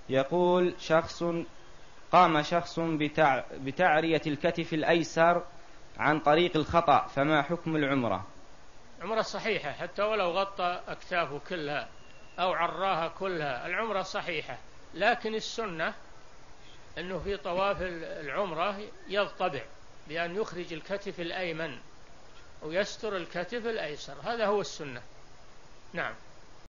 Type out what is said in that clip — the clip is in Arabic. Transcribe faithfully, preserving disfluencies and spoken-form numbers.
يقول شخص قام شخص بتع... بتعرية الكتف الأيسر عن طريق الخطأ، فما حكم العمرة؟ عمرة صحيحة حتى ولو غطى أكتافه كلها أو عراها كلها، العمرة صحيحة. لكن السنة أنه في طواف العمرة يضطبع بأن يخرج الكتف الأيمن ويستر الكتف الأيسر، هذا هو السنة. نعم.